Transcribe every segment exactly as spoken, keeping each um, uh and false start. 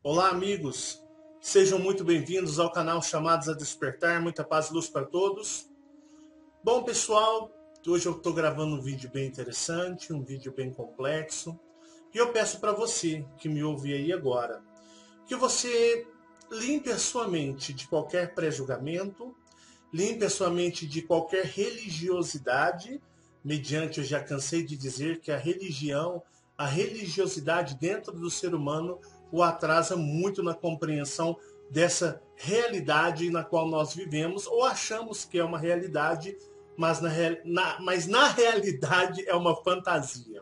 Olá, amigos! Sejam muito bem-vindos ao canal Chamados a Despertar. Muita paz e luz para todos. Bom, pessoal, hoje eu estou gravando um vídeo bem interessante, um vídeo bem complexo. E eu peço para você que me ouve aí agora, que você limpe a sua mente de qualquer pré-julgamento, limpe a sua mente de qualquer religiosidade, mediante, eu já cansei de dizer que a religião, a religiosidade dentro do ser humano o atrasa muito na compreensão dessa realidade na qual nós vivemos, ou achamos que é uma realidade, mas na, na, mas na realidade é uma fantasia.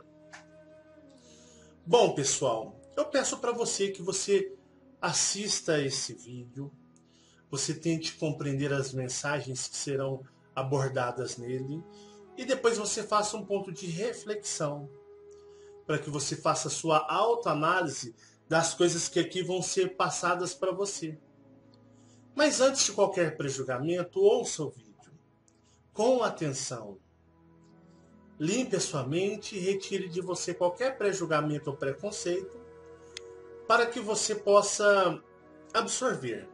Bom, pessoal, eu peço para você que você assista a esse vídeo, você tente compreender as mensagens que serão abordadas nele, e depois você faça um ponto de reflexão, para que você faça a sua autoanálise das coisas que aqui vão ser passadas para você. Mas antes de qualquer prejulgamento, ouça o vídeo com atenção. Limpe a sua mente e retire de você qualquer prejulgamento ou preconceito para que você possa absorver.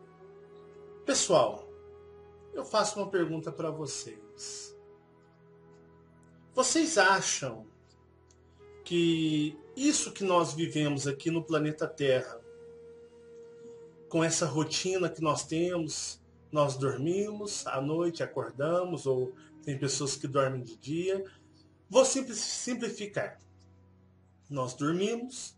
Pessoal, eu faço uma pergunta para vocês. Vocês acham que isso que nós vivemos aqui no planeta Terra, com essa rotina que nós temos, nós dormimos à noite, acordamos, ou tem pessoas que dormem de dia. Vou simplificar. Nós dormimos,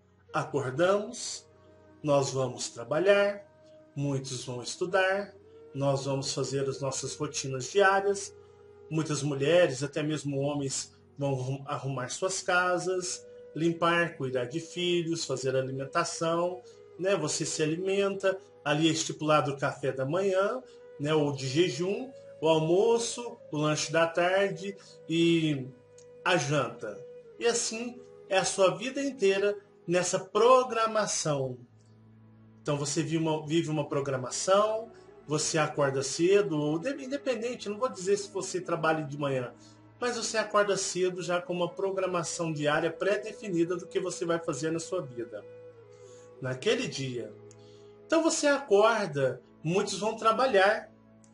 acordamos, nós vamos trabalhar, muitos vão estudar, nós vamos fazer as nossas rotinas diárias, muitas mulheres, até mesmo homens, vão arrumar suas casas, limpar, cuidar de filhos, fazer alimentação, né? Você se alimenta, ali é estipulado o café da manhã, né? Ou de jejum, o almoço, o lanche da tarde e a janta. E assim é a sua vida inteira nessa programação. Então você vive uma, vive uma programação, você acorda cedo, ou independente, não vou dizer se você trabalha de manhã, mas você acorda cedo já com uma programação diária pré-definida do que você vai fazer na sua vida, naquele dia. Então você acorda, muitos vão trabalhar,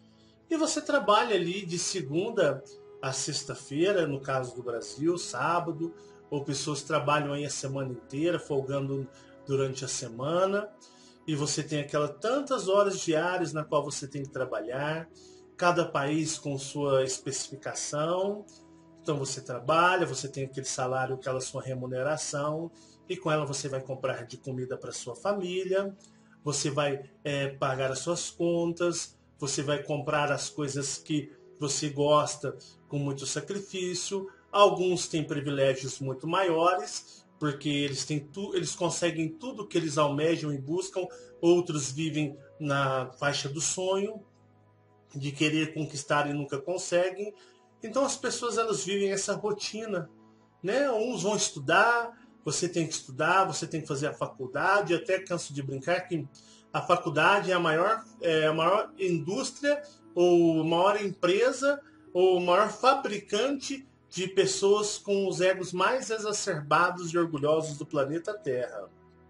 e você trabalha ali de segunda a sexta-feira, no caso do Brasil, sábado, ou pessoas trabalham aí a semana inteira, folgando durante a semana, e você tem aquelas tantas horas diárias na qual você tem que trabalhar, cada país com sua especificação. Então você trabalha, você tem aquele salário, aquela sua remuneração, e com ela você vai comprar de comida para sua família, você vai é, pagar as suas contas, você vai comprar as coisas que você gosta com muito sacrifício. Alguns têm privilégios muito maiores, porque eles, têm tu, eles conseguem tudo que eles almejam e buscam, outros vivem na faixa do sonho, de querer conquistar e nunca conseguem. Então as pessoas, elas vivem essa rotina, né? Uns vão estudar, você tem que estudar, você tem que fazer a faculdade. Eu até canso de brincar que a faculdade é a maior, é a maior indústria, ou maior empresa, ou maior fabricante de pessoas com os egos mais exacerbados e orgulhosos do planeta Terra.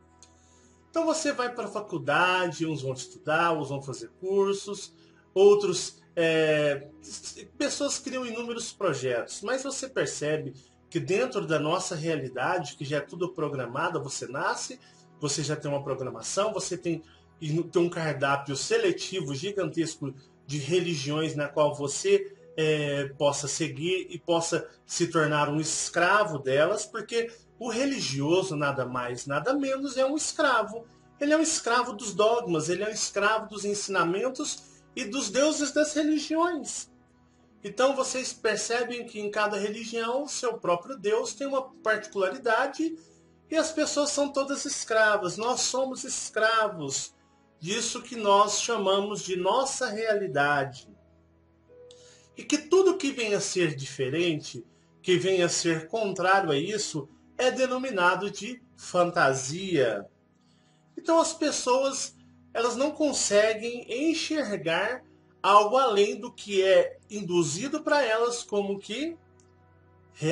Então você vai para a faculdade, uns vão estudar, uns vão fazer cursos, outros, é, pessoas criam inúmeros projetos, mas você percebe que dentro da nossa realidade, que já é tudo programado, você nasce, você já tem uma programação, você tem, tem um cardápio seletivo gigantesco de religiões na qual você é, possa seguir e possa se tornar um escravo delas, porque o religioso nada mais, nada menos é um escravo. Ele é um escravo dos dogmas, ele é um escravo dos ensinamentos e dos deuses das religiões. Então vocês percebem que em cada religião, seu próprio Deus tem uma particularidade e as pessoas são todas escravas. Nós somos escravos disso que nós chamamos de nossa realidade. E que tudo que venha a ser diferente, que venha a ser contrário a isso, é denominado de fantasia. Então as pessoas, elas não conseguem enxergar algo além do que é induzido para elas como que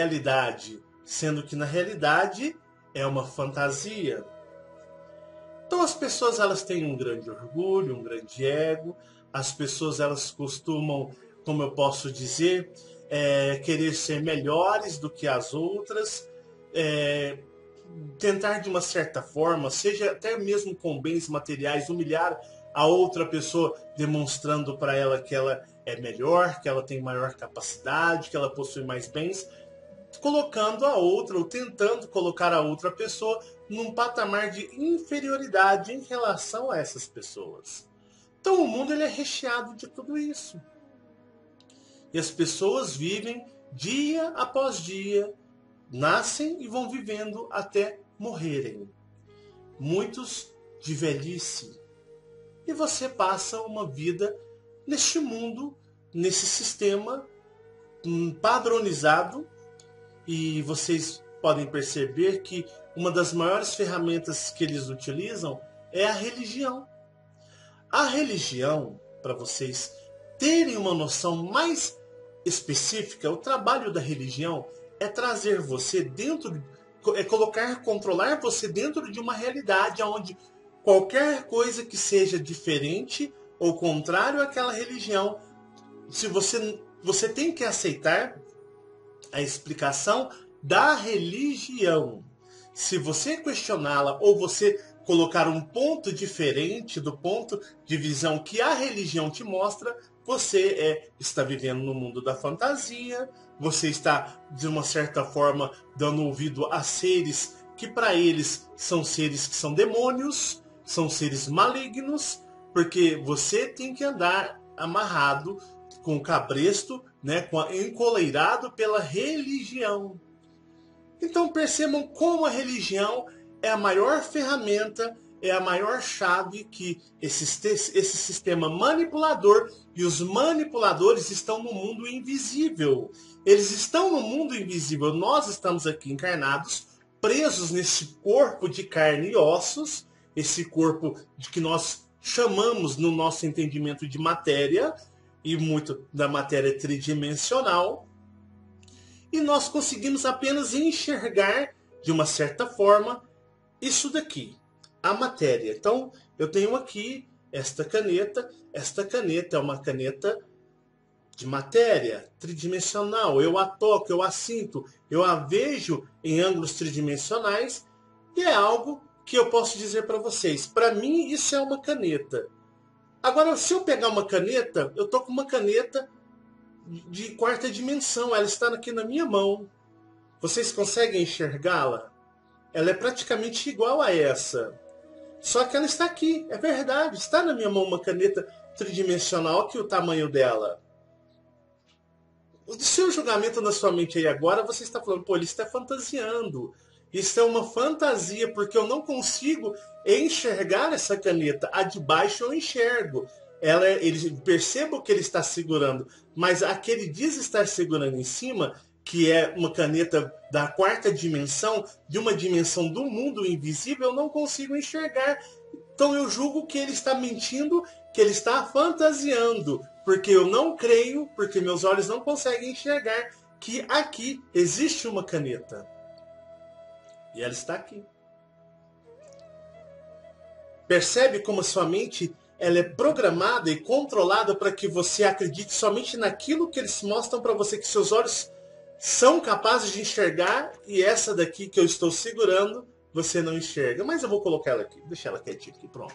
realidade, sendo que na realidade é uma fantasia. as pessoas elas têm um grande orgulho, um grande ego. As pessoas elas costumam, como eu posso dizer, é, querer ser melhores do que as outras, é, tentar de uma certa forma, seja até mesmo com bens materiais, humilhar a outra pessoa, demonstrando para ela que ela é melhor, que ela tem maior capacidade, que ela possui mais bens, colocando a outra, ou tentando colocar a outra pessoa num patamar de inferioridade em relação a essas pessoas. Então o mundo ele é recheado de tudo isso. E as pessoas vivem dia após dia, nascem e vão vivendo até morrerem. Muitos de velhice. E você passa uma vida neste mundo, nesse sistema padronizado. E vocês podem perceber que uma das maiores ferramentas que eles utilizam é a religião. A religião, para vocês terem uma noção mais específica, o trabalho da religião é trazer você dentro, é colocar, controlar você dentro de uma realidade onde qualquer coisa que seja diferente ou contrário àquela religião, se você, você tem que aceitar a explicação da religião. Se você questioná-la ou você colocar um ponto diferente do ponto de visão que a religião te mostra, você é, está vivendo no mundo da fantasia, você está, de uma certa forma, dando ouvido a seres que para eles são seres que são demônios, são seres malignos, porque você tem que andar amarrado com o cabresto, né, com a, encoleirado pela religião. Então percebam como a religião é a maior ferramenta, é a maior chave que esse, esse sistema manipulador, e os manipuladores estão no mundo invisível. Eles estão no mundo invisível. Nós estamos aqui encarnados, presos nesse corpo de carne e ossos, esse corpo de que nós chamamos no nosso entendimento de matéria, e muito da matéria tridimensional, e nós conseguimos apenas enxergar, de uma certa forma, isso daqui, a matéria. Então, eu tenho aqui esta caneta. Esta caneta é uma caneta de matéria tridimensional. Eu a toco, eu a sinto, eu a vejo em ângulos tridimensionais, e é algo que eu posso dizer para vocês. Para mim, isso é uma caneta. Agora, se eu pegar uma caneta, eu estou com uma caneta de quarta dimensão. Ela está aqui na minha mão. Vocês conseguem enxergá-la? Ela é praticamente igual a essa. Só que ela está aqui. É verdade. Está na minha mão uma caneta tridimensional. Aqui o tamanho dela. O seu julgamento na sua mente aí agora, você está falando, pô, ele está fantasiando. Isso é uma fantasia, porque eu não consigo enxergar essa caneta. A de baixo eu enxergo. Ela, ele, percebo que ele está segurando, mas a que ele diz estar segurando em cima, que é uma caneta da quarta dimensão, de uma dimensão do mundo invisível, eu não consigo enxergar. Então eu julgo que ele está mentindo, que ele está fantasiando, porque eu não creio, porque meus olhos não conseguem enxergar que aqui existe uma caneta. E ela está aqui. Percebe como a sua mente ela é programada e controlada para que você acredite somente naquilo que eles mostram para você, que seus olhos são capazes de enxergar, e essa daqui que eu estou segurando, você não enxerga. Mas eu vou colocar ela aqui, deixar ela quietinha aqui, pronto.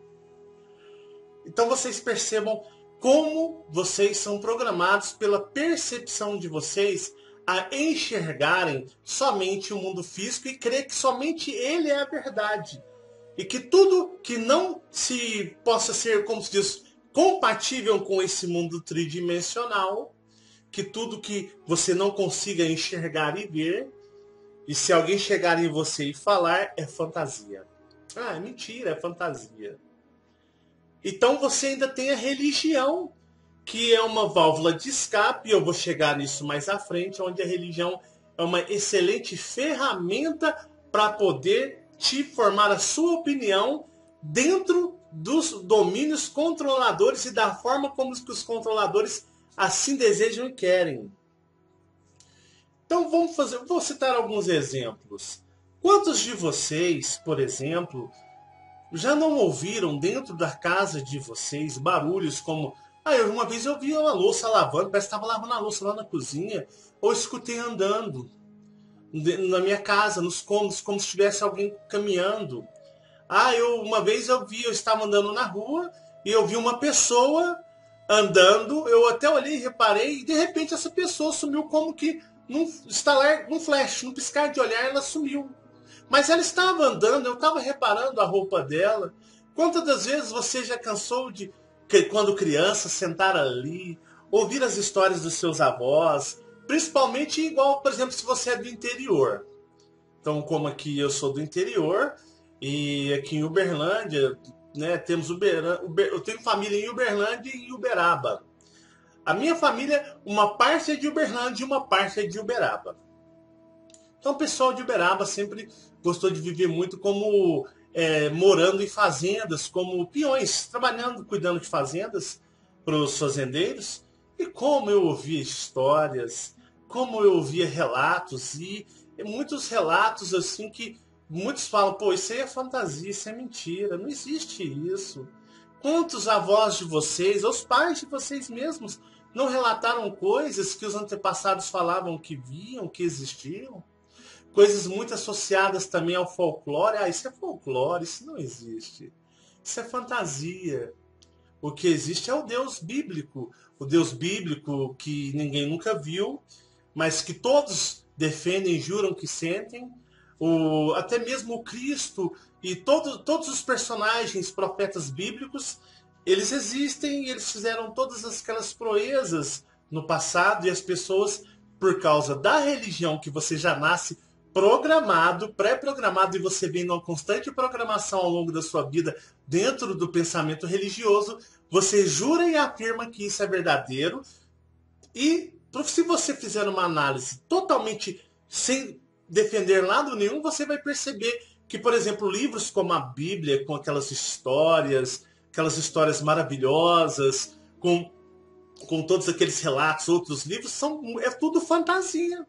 Então vocês percebam como vocês são programados pela percepção de vocês a enxergarem somente o mundo físico e crer que somente ele é a verdade. E que tudo que não se possa ser, como se diz, compatível com esse mundo tridimensional, que tudo que você não consiga enxergar e ver, e se alguém chegar em você e falar, é fantasia. Ah, é mentira, é fantasia. Então você ainda tem a religião, que é uma válvula de escape, e eu vou chegar nisso mais à frente, onde a religião é uma excelente ferramenta para poder te formar a sua opinião dentro dos domínios controladores e da forma como os controladores assim desejam e querem. Então vamos fazer, vou citar alguns exemplos. Quantos de vocês, por exemplo, Já não ouviram dentro da casa de vocês barulhos como... Ah, eu, uma vez eu vi uma louça lavando, parece que estava lavando a louça lá na cozinha. Ou escutei andando na minha casa, nos cômodos, como se tivesse alguém caminhando. Ah, eu uma vez eu vi, eu estava andando na rua e eu vi uma pessoa andando, eu até olhei e reparei, e de repente essa pessoa sumiu como que num estalar, num flash, num piscar de olhar, ela sumiu. Mas ela estava andando, eu estava reparando a roupa dela. Quantas das vezes você já cansou de, quando criança, sentar ali, ouvir as histórias dos seus avós, principalmente igual, por exemplo, se você é do interior. Então, como aqui eu sou do interior, e aqui em Uberlândia, né, temos Uber, Uber, eu tenho família em Uberlândia e em Uberaba. A minha família, uma parte é de Uberlândia e uma parte é de Uberaba. Então o pessoal de Uberaba sempre gostou de viver muito como é, morando em fazendas, como peões, trabalhando, cuidando de fazendas para os fazendeiros. E como eu ouvia histórias, como eu ouvia relatos, e muitos relatos assim que muitos falam, pô, isso aí é fantasia, isso é mentira, não existe isso. Quantos avós de vocês, os pais de vocês mesmos, não relataram coisas que os antepassados falavam que viam, que existiam? Coisas muito associadas também ao folclore. Ah, isso é folclore, isso não existe. Isso é fantasia. O que existe é o Deus bíblico. O Deus bíblico que ninguém nunca viu, mas que todos defendem, juram que sentem. O, até mesmo o Cristo e todo, todos os personagens, profetas bíblicos, eles existem e eles fizeram todas aquelas proezas no passado, e as pessoas, por causa da religião que você já nasce programado, pré-programado, e você vem numa constante programação ao longo da sua vida dentro do pensamento religioso, você jura e afirma que isso é verdadeiro, e se você fizer uma análise totalmente sem defender lado nenhum, você vai perceber que, por exemplo, livros como a Bíblia, com aquelas histórias, aquelas histórias maravilhosas, com, com todos aqueles relatos, outros livros, são, é tudo fantasia.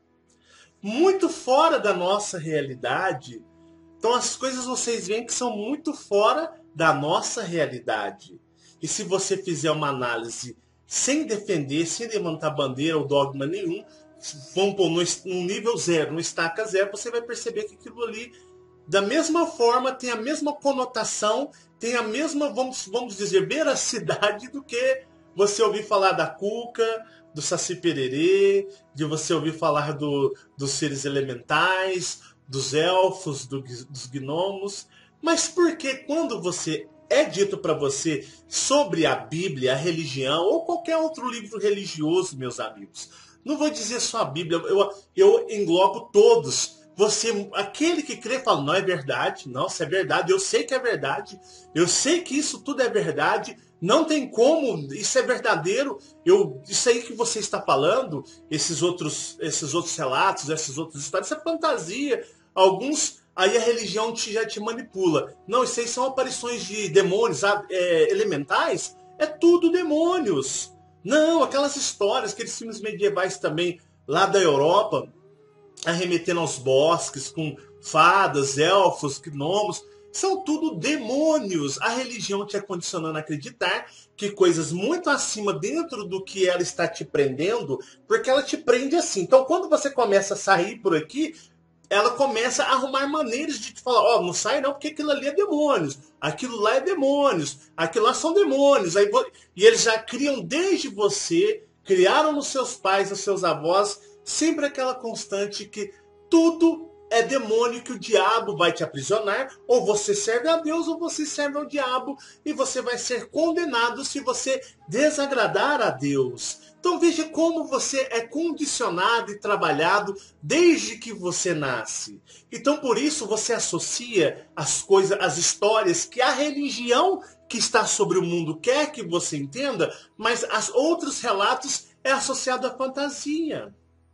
Muito fora da nossa realidade. Então as coisas vocês veem que são muito fora da nossa realidade. E se você fizer uma análise sem defender, sem levantar bandeira ou dogma nenhum, vamos pôr no nível zero, no estaca zero, você vai perceber que aquilo ali, da mesma forma, tem a mesma conotação, tem a mesma, vamos, vamos dizer, veracidade do que você ouvir falar da Cuca, do Saci Pererê, de você ouvir falar do, dos seres elementais, dos elfos, do, dos gnomos. Mas por que quando você é dito para você sobre a Bíblia, a religião, ou qualquer outro livro religioso, meus amigos, não vou dizer só a Bíblia, eu, eu englobo todos. Você, aquele que crê, fala, não é verdade, não, isso é verdade, eu sei que é verdade, eu sei que isso tudo é verdade, não tem como, isso é verdadeiro, eu, isso aí que você está falando, esses outros, esses outros relatos, essas outras histórias, isso é fantasia. Alguns, aí a religião te, já te manipula. Não, isso aí são aparições de demônios é, elementais, é tudo demônios. Não, aquelas histórias, aqueles filmes medievais também, lá da Europa, arremetendo aos bosques, com fadas, elfos, gnomos, são tudo demônios. A religião te condicionando a acreditar que coisas muito acima dentro do que ela está te prendendo, porque ela te prende assim. Então, quando você começa a sair por aqui, ela começa a arrumar maneiras de te falar, ó, oh, não sai não, porque aquilo ali é demônios, aquilo lá é demônios, aquilo lá são demônios. Aí, e eles já criam desde você, criaram nos seus pais, nos seus avós, sempre aquela constante que tudo é demônio, que o diabo vai te aprisionar, ou você serve a Deus ou você serve ao diabo, e você vai ser condenado se você desagradar a Deus. Então veja como você é condicionado e trabalhado desde que você nasce. Então por isso você associa as coisas, as histórias que a religião que está sobre o mundo quer que você entenda, mas os outros relatos é associado à fantasia.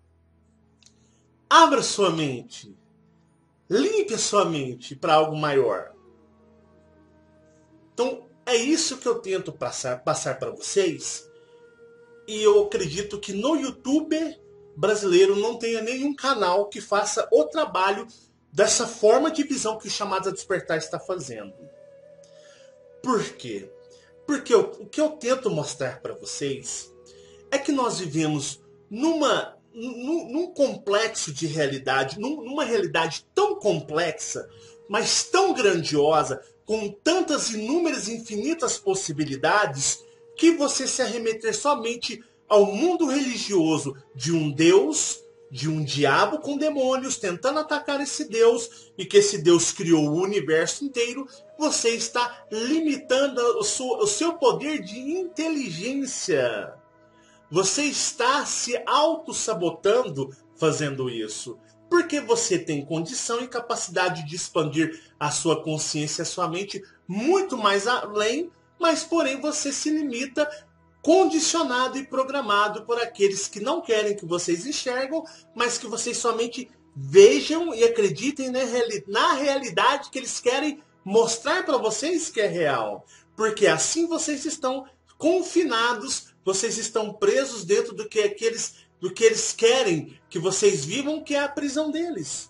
Abra sua mente. Limpe a sua mente para algo maior. Então, é isso que eu tento passar, passar para vocês. E eu acredito que no YouTube brasileiro não tenha nenhum canal que faça o trabalho dessa forma de visão que o Chamado a Despertar está fazendo. Por quê? Porque eu, o que eu tento mostrar para vocês é que nós vivemos numa, num, num complexo de realidade, num, numa realidade tão complexa, mas tão grandiosa, com tantas inúmeras infinitas possibilidades, que você se arremeter somente ao mundo religioso de um Deus, de um diabo com demônios tentando atacar esse Deus, e que esse Deus criou o universo inteiro, você está limitando o seu, o seu poder de inteligência. Você está se auto-sabotando fazendo isso. Porque você tem condição e capacidade de expandir a sua consciência, a sua mente muito mais além, mas porém você se limita, condicionado e programado por aqueles que não querem que vocês enxergam, mas que vocês somente vejam e acreditem na, reali- na realidade que eles querem mostrar para vocês que é real. Porque assim vocês estão confinados, vocês estão presos dentro do que aqueles, do que eles querem que vocês vivam, que é a prisão deles.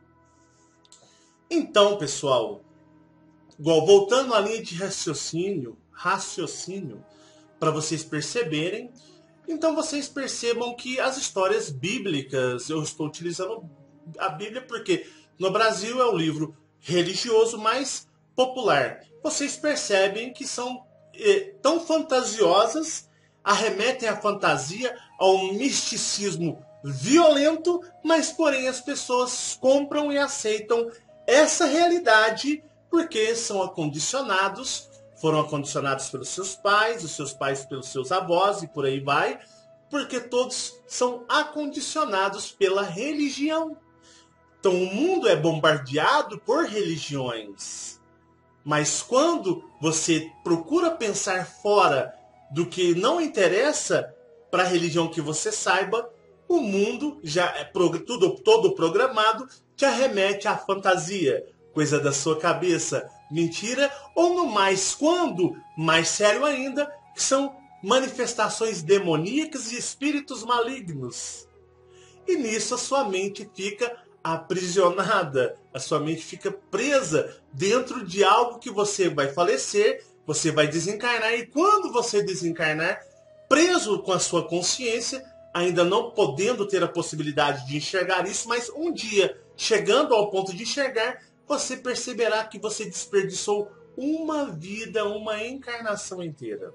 Então, pessoal, igual, voltando à linha de raciocínio, raciocínio, para vocês perceberem, então vocês percebam que as histórias bíblicas, eu estou utilizando a Bíblia porque no Brasil é o livro religioso mais popular. Vocês percebem que são eh, tão fantasiosas, arremetem à fantasia, ao misticismo violento, mas porém as pessoas compram e aceitam essa realidade porque são acondicionados, foram acondicionados pelos seus pais, os seus pais pelos seus avós e por aí vai, porque todos são acondicionados pela religião. Então o mundo é bombardeado por religiões. Mas quando você procura pensar fora do que não interessa para a religião que você saiba, o mundo já é tudo, todo programado, te arremete à fantasia, coisa da sua cabeça, mentira, ou no mais, quando, mais sério ainda, que são manifestações demoníacas e espíritos malignos. E nisso a sua mente fica aprisionada, a sua mente fica presa dentro de algo que você vai falecer, você vai desencarnar, e quando você desencarnar, preso com a sua consciência, ainda não podendo ter a possibilidade de enxergar isso, mas um dia, chegando ao ponto de enxergar, você perceberá que você desperdiçou uma vida, uma encarnação inteira.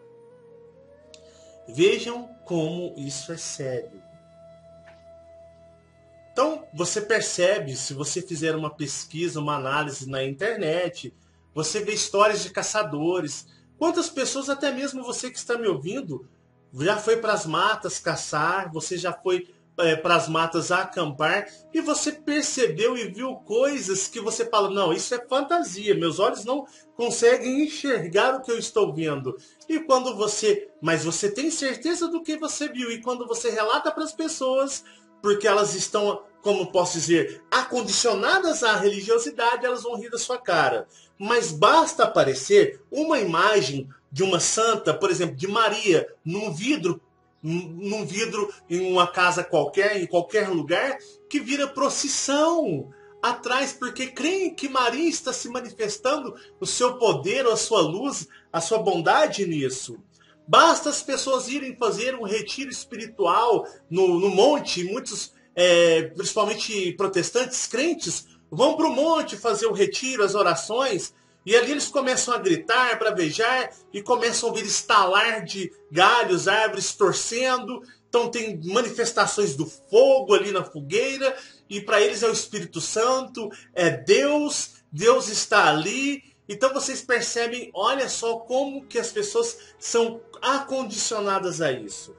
Vejam como isso é sério. Então, você percebe, se você fizer uma pesquisa, uma análise na internet, você vê histórias de caçadores. Quantas pessoas, até mesmo você que está me ouvindo, já foi para as matas caçar, você já foi é, para as matas acampar, e você percebeu e viu coisas que você fala, não, isso é fantasia, meus olhos não conseguem enxergar o que eu estou vendo. E quando você, mas você tem certeza do que você viu, e quando você relata para as pessoas, porque elas estão, como posso dizer, acondicionadas à religiosidade, elas vão rir da sua cara. Mas basta aparecer uma imagem de uma santa, por exemplo, de Maria, num vidro, num vidro em uma casa qualquer, em qualquer lugar, que vira procissão atrás, porque creem que Maria está se manifestando o seu poder, a sua luz, a sua bondade nisso. Basta as pessoas irem fazer um retiro espiritual no, no monte, muitos, é, principalmente protestantes, crentes, vão para o monte fazer o retiro, as orações, e ali eles começam a gritar, bravejar, e começam a ouvir estalar de galhos, árvores torcendo. Então tem manifestações do fogo ali na fogueira, e para eles é o Espírito Santo, é Deus, Deus está ali. Então vocês percebem, olha só como que as pessoas são acondicionadas a isso.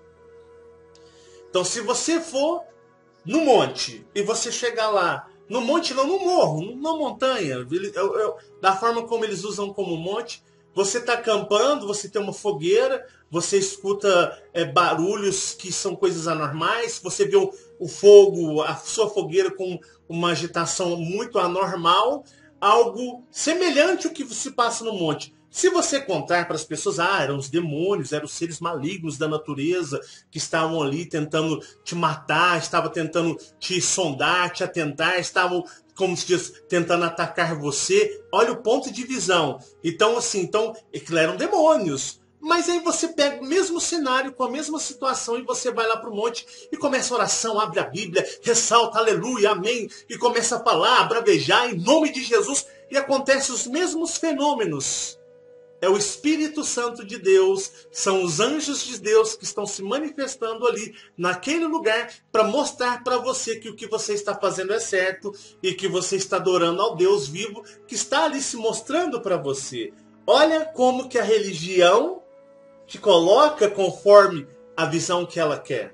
Então se você for no monte e você chegar lá, no monte não, no morro, na montanha, eu, eu, da forma como eles usam como monte, você está acampando, você tem uma fogueira, você escuta é, barulhos que são coisas anormais, você vê o, o fogo, a sua fogueira com uma agitação muito anormal, algo semelhante ao que se passa no monte. Se você contar para as pessoas, ah, eram os demônios, eram os seres malignos da natureza que estavam ali tentando te matar, estavam tentando te sondar, te atentar, estavam como se diz, tentando atacar você. Olha o ponto de visão. Então, assim, então, aquilo eram demônios. Mas aí você pega o mesmo cenário, com a mesma situação, e você vai lá para o monte e começa a oração, abre a Bíblia, ressalta, aleluia, amém, e começa a falar, bravejar em nome de Jesus, e acontecem os mesmos fenômenos. É o Espírito Santo de Deus, são os anjos de Deus que estão se manifestando ali, naquele lugar, para mostrar para você que o que você está fazendo é certo e que você está adorando ao Deus vivo, que está ali se mostrando para você. Olha como que a religião te coloca conforme a visão que ela quer.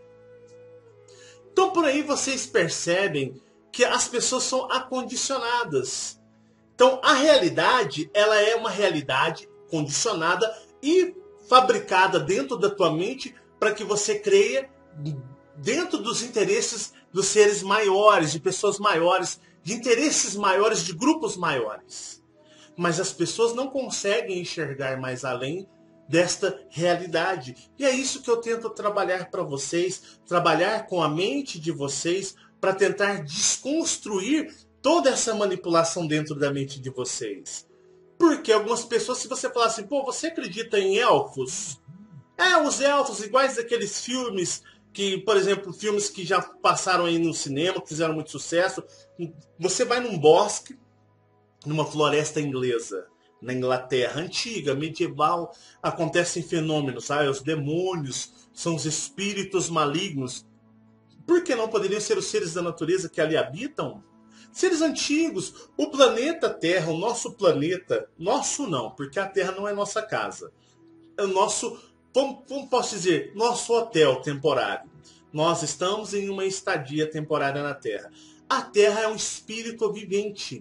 Então por aí vocês percebem que as pessoas são acondicionadas. Então a realidade, ela é uma realidade condicionada e fabricada dentro da tua mente para que você creia dentro dos interesses dos seres maiores, de pessoas maiores, de interesses maiores, de grupos maiores. Mas as pessoas não conseguem enxergar mais além desta realidade. E é isso que eu tento trabalhar para vocês, trabalhar com a mente de vocês para tentar desconstruir toda essa manipulação dentro da mente de vocês. Porque algumas pessoas, se você falar assim, pô, você acredita em elfos? É, os elfos iguais daqueles filmes que, por exemplo, filmes que já passaram aí no cinema, que fizeram muito sucesso. Você vai num bosque, numa floresta inglesa, na Inglaterra antiga, medieval, acontecem fenômenos, sabe? Os demônios são os espíritos malignos. Por que não poderiam ser os seres da natureza que ali habitam? Seres antigos. O planeta Terra, o nosso planeta, nosso não, porque a Terra não é nossa casa. É o nosso, como, como posso dizer, nosso hotel temporário. Nós estamos em uma estadia temporária na Terra. A Terra é um espírito vivente.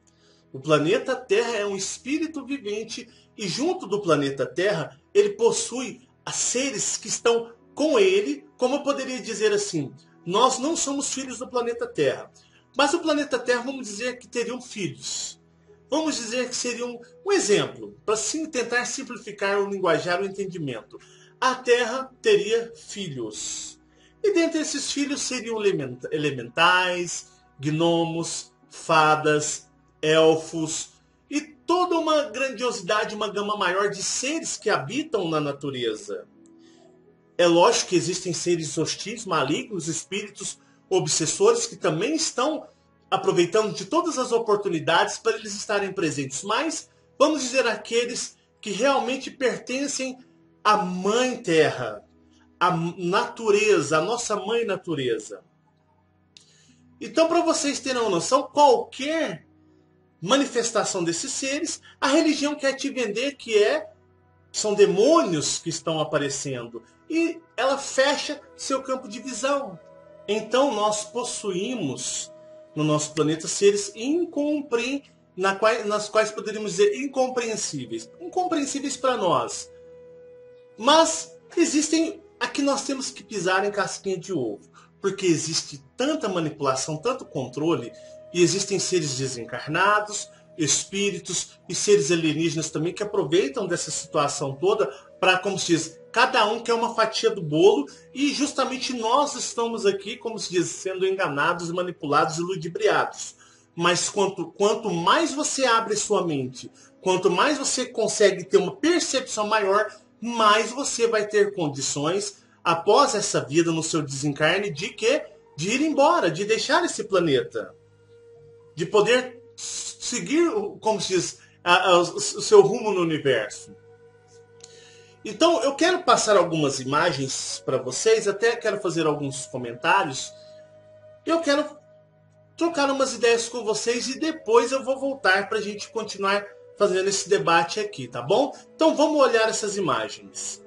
O planeta Terra é um espírito vivente e junto do planeta Terra, ele possui seres que estão com ele, como eu poderia dizer assim, nós não somos filhos do planeta Terra, mas o planeta Terra, vamos dizer que teriam filhos. Vamos dizer que seriam um exemplo, para sim, tentar simplificar o linguajar, o entendimento. A Terra teria filhos. E dentre esses filhos seriam elementais, gnomos, fadas, elfos e toda uma grandiosidade, uma gama maior de seres que habitam na natureza. É lógico que existem seres hostis, malignos, espíritos obsessores que também estão aproveitando de todas as oportunidades para eles estarem presentes. Mas vamos dizer aqueles que realmente pertencem à Mãe Terra, à natureza, à nossa Mãe Natureza. Então, para vocês terem uma noção, qualquer manifestação desses seres, a religião quer te vender que é são demônios que estão aparecendo e ela fecha seu campo de visão. Então nós possuímos no nosso planeta seres incompre... na quais, nas quais poderíamos dizer incompreensíveis, incompreensíveis para nós. Mas existem, aqui nós temos que pisar em casquinha de ovo, porque existe tanta manipulação, tanto controle. E existem seres desencarnados, espíritos e seres alienígenas também que aproveitam dessa situação toda para, como se diz, cada um quer uma fatia do bolo e justamente nós estamos aqui, como se diz, sendo enganados, manipulados e ludibriados. Mas quanto, quanto mais você abre sua mente, quanto mais você consegue ter uma percepção maior, mais você vai ter condições, após essa vida no seu desencarne, de que? De ir embora, de deixar esse planeta. De poder seguir, como se diz, a, a, o seu rumo no universo. Então, eu quero passar algumas imagens para vocês, até quero fazer alguns comentários. Eu quero trocar umas ideias com vocês e depois eu vou voltar para a gente continuar fazendo esse debate aqui, tá bom? Então, vamos olhar essas imagens.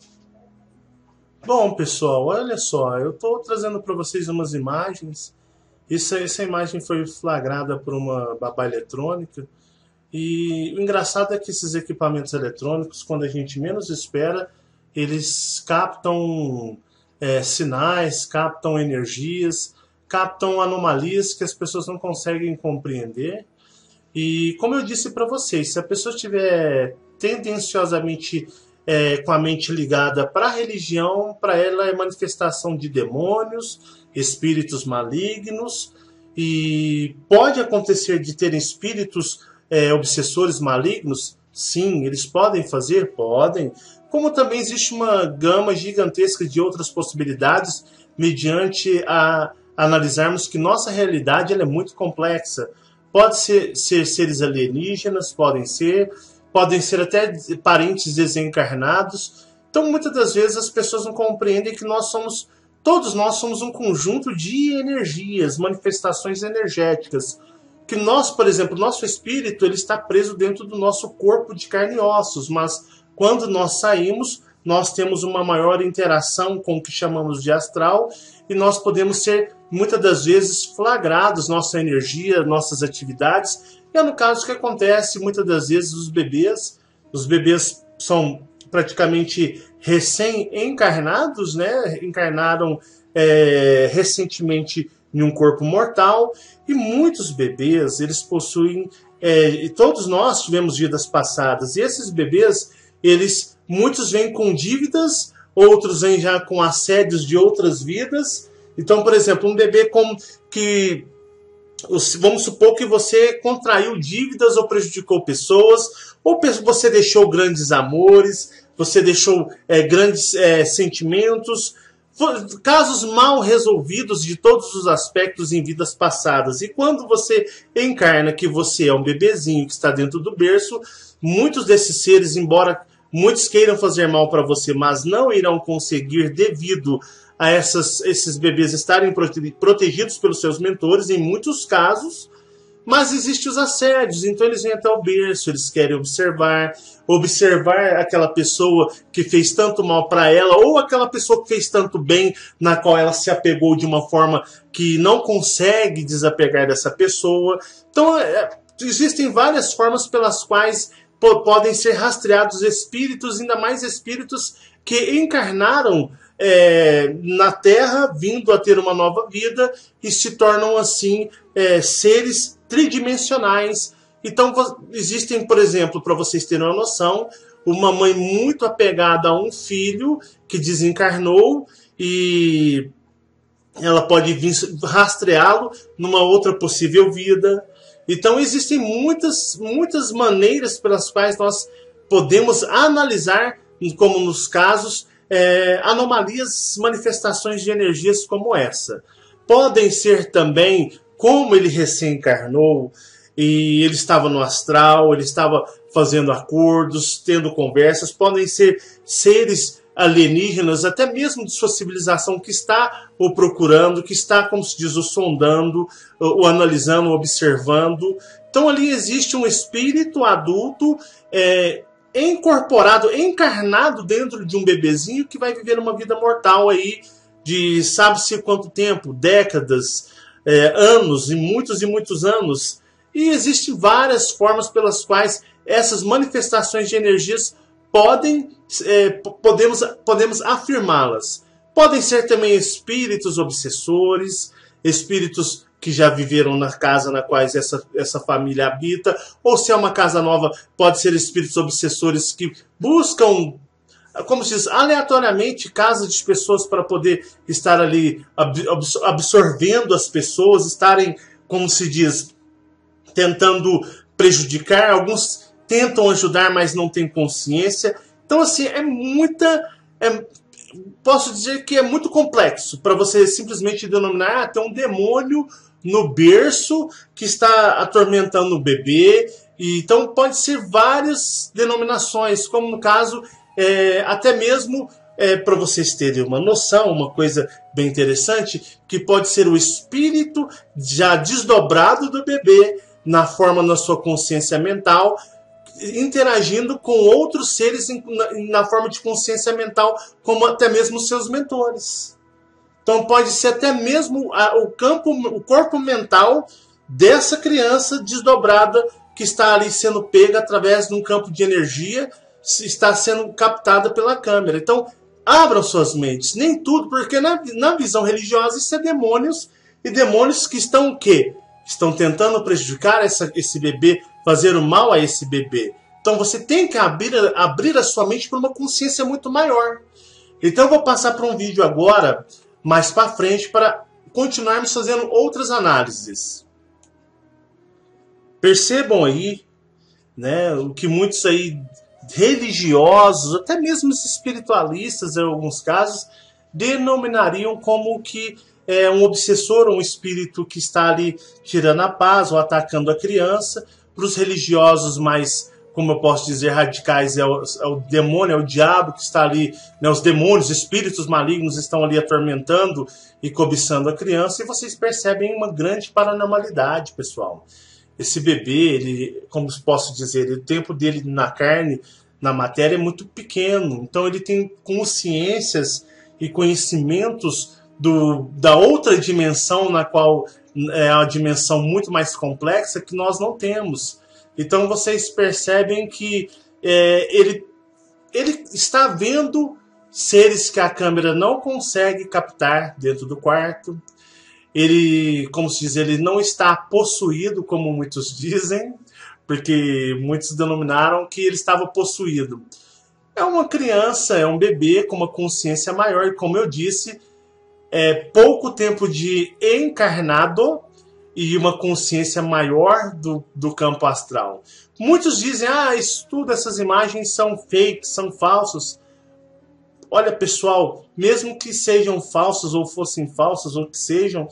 Bom, pessoal, olha só, eu estou trazendo para vocês umas imagens. Essa, essa imagem foi flagrada por uma babá eletrônica. E o engraçado é que esses equipamentos eletrônicos, quando a gente menos espera, eles captam é, sinais, captam energias, captam anomalias que as pessoas não conseguem compreender. E como eu disse para vocês, se a pessoa estiver tendenciosamente é, com a mente ligada para a religião, para ela é manifestação de demônios, espíritos malignos, E pode acontecer de terem espíritos é, obsessores malignos? Sim, eles podem fazer? Podem. Como também existe uma gama gigantesca de outras possibilidades, mediante a analisarmos que nossa realidade ela é muito complexa. Pode ser, ser seres alienígenas, podem ser, podem ser até parentes desencarnados. Então, muitas das vezes as pessoas não compreendem que nós somos, todos nós somos um conjunto de energias, manifestações energéticas. Que nós, por exemplo, nosso espírito ele está preso dentro do nosso corpo de carne e ossos, mas quando nós saímos, nós temos uma maior interação com o que chamamos de astral e nós podemos ser, muitas das vezes, flagrados, nossa energia, nossas atividades. E é no caso que acontece, muitas das vezes, os bebês. Os bebês são praticamente recém-encarnados, né? Encarnaram é, recentemente em um corpo mortal, e muitos bebês, eles possuem, é, e todos nós tivemos vidas passadas, e esses bebês, eles, muitos vêm com dívidas, outros vêm já com assédios de outras vidas. Então, por exemplo, um bebê com, que, vamos supor que você contraiu dívidas ou prejudicou pessoas, ou você deixou grandes amores, você deixou é, grandes é, sentimentos, casos mal resolvidos de todos os aspectos em vidas passadas. E quando você encarna que você é um bebezinho que está dentro do berço, muitos desses seres, embora muitos queiram fazer mal para você, mas não irão conseguir devido a essas, esses bebês estarem prote protegidos pelos seus mentores, em muitos casos. Mas existem os assédios, então eles vêm até o berço, eles querem observar, observar aquela pessoa que fez tanto mal para ela, ou aquela pessoa que fez tanto bem, na qual ela se apegou de uma forma que não consegue desapegar dessa pessoa. Então, é, existem várias formas pelas quais po podem ser rastreados espíritos, ainda mais espíritos que encarnaram É, na Terra, vindo a ter uma nova vida e se tornam assim é, seres tridimensionais. Então existem, por exemplo, para vocês terem uma noção, uma mãe muito apegada a um filho que desencarnou e ela pode vir rastreá-lo numa outra possível vida. Então existem muitas, muitas maneiras pelas quais nós podemos analisar, como nos casos, É, anomalias, manifestações de energias como essa. Podem ser também, como ele recém-encarnou, e ele estava no astral, ele estava fazendo acordos, tendo conversas, podem ser seres alienígenas, até mesmo de sua civilização, que está o procurando, que está, como se diz, o sondando, o analisando, o observando. Então ali existe um espírito adulto, é, incorporado, encarnado dentro de um bebezinho que vai viver uma vida mortal aí de sabe-se quanto tempo, décadas, é, anos, e muitos e muitos anos. E existem várias formas pelas quais essas manifestações de energias podem, é, podemos, podemos afirmá-las. Podem ser também espíritos obsessores, espíritos que já viveram na casa na qual essa, essa família habita, ou se é uma casa nova, pode ser espíritos obsessores que buscam, como se diz, aleatoriamente casas de pessoas para poder estar ali absorvendo as pessoas, estarem, como se diz, tentando prejudicar. Alguns tentam ajudar, mas não têm consciência. Então, assim, é muita... É, posso dizer que é muito complexo para você simplesmente denominar, ah, tem um demônio no berço que está atormentando o bebê. E, então pode ser várias denominações, como no caso, é, até mesmo, é, para vocês terem uma noção, uma coisa bem interessante, que pode ser o espírito já desdobrado do bebê, na forma da sua consciência mental, interagindo com outros seres na, na forma de consciência mental, como até mesmo seus mentores. Então pode ser até mesmo a, o campo, o corpo mental dessa criança desdobrada que está ali sendo pega através de um campo de energia, está sendo captada pela câmera. Então abram suas mentes, nem tudo, porque na, na visão religiosa isso é demônios, e demônios que estão o quê? Estão tentando prejudicar essa, esse bebê, fazer o mal a esse bebê. Então você tem que abrir, abrir a sua mente para uma consciência muito maior. Então eu vou passar para um vídeo agora, mais para frente, para continuarmos fazendo outras análises. Percebam aí, né, o que muitos aí religiosos, até mesmo os espiritualistas em alguns casos, denominariam como que é um obsessor, um espírito que está ali tirando a paz ou atacando a criança. Para os religiosos mais, como eu posso dizer, radicais, é o, é o demônio, é o diabo que está ali, né, os demônios, espíritos malignos estão ali atormentando e cobiçando a criança, e vocês percebem uma grande paranormalidade, pessoal. Esse bebê, ele, como posso dizer, o tempo dele na carne, na matéria, é muito pequeno. Então ele tem consciências e conhecimentos do, da outra dimensão, na qual é uma dimensão muito mais complexa, que nós não temos. Então vocês percebem que é, ele, ele está vendo seres que a câmera não consegue captar dentro do quarto. Ele, como se diz, ele não está possuído, como muitos dizem, porque muitos denominaram que ele estava possuído. É uma criança, é um bebê com uma consciência maior, e como eu disse, é pouco tempo de encarnado e uma consciência maior do, do campo astral. Muitos dizem, ah, isso tudo, essas imagens são fakes, são falsos. Olha, pessoal, mesmo que sejam falsos ou fossem falsos, ou que sejam,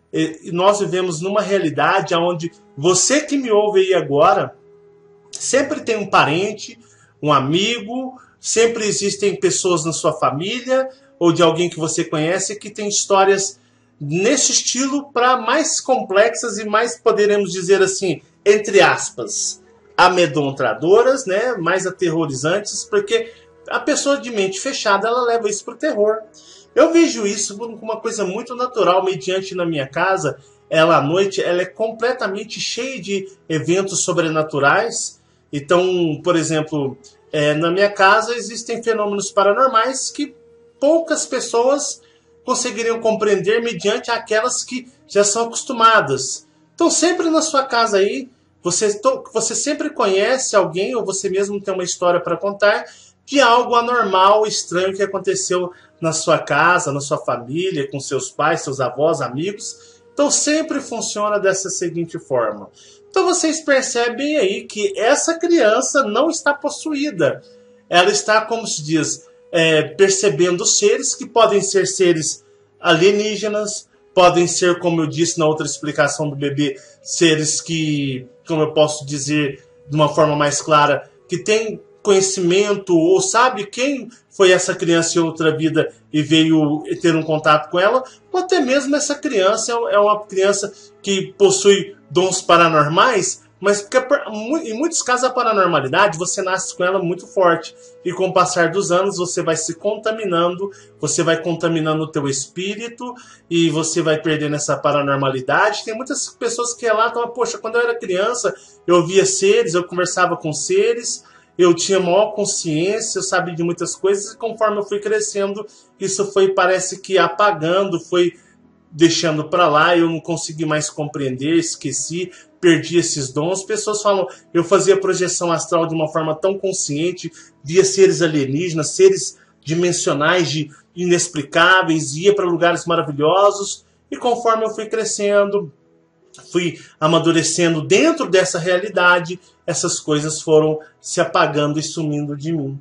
nós vivemos numa realidade onde você que me ouve aí agora, sempre tem um parente, um amigo, sempre existem pessoas na sua família ou de alguém que você conhece que tem histórias nesse estilo, para mais complexas e mais, poderemos dizer assim, entre aspas, amedrontadoras, né, mais aterrorizantes, porque a pessoa de mente fechada, ela leva isso para o terror. Eu vejo isso como uma coisa muito natural, mediante na minha casa, ela à noite, ela é completamente cheia de eventos sobrenaturais. Então, por exemplo, é, na minha casa existem fenômenos paranormais que poucas pessoas conseguiriam compreender mediante aquelas que já são acostumadas. Então, sempre na sua casa aí, você, você sempre conhece alguém, ou você mesmo tem uma história para contar, de algo anormal, estranho que aconteceu na sua casa, na sua família, com seus pais, seus avós, amigos. Então sempre funciona dessa seguinte forma. Então vocês percebem aí que essa criança não está possuída. Ela está, como se diz, é, percebendo seres que podem ser seres alienígenas, podem ser, como eu disse na outra explicação do bebê, seres que, como eu posso dizer de uma forma mais clara, que têm conhecimento, ou sabe quem foi essa criança em outra vida e veio ter um contato com ela, ou até mesmo essa criança é uma criança que possui dons paranormais, mas porque em muitos casos a paranormalidade, você nasce com ela muito forte, e com o passar dos anos você vai se contaminando, você vai contaminando o teu espírito, e você vai perdendo essa paranormalidade. Tem muitas pessoas que relatam, poxa, quando eu era criança, eu via seres, eu conversava com seres, eu tinha maior consciência, eu sabia de muitas coisas, e conforme eu fui crescendo, isso foi, parece que apagando, foi deixando para lá, eu não consegui mais compreender, esqueci, perdi esses dons. Pessoas falam, eu fazia projeção astral de uma forma tão consciente, via seres alienígenas, seres dimensionais, de inexplicáveis, ia para lugares maravilhosos, e conforme eu fui crescendo, fui amadurecendo dentro dessa realidade, essas coisas foram se apagando e sumindo de mim.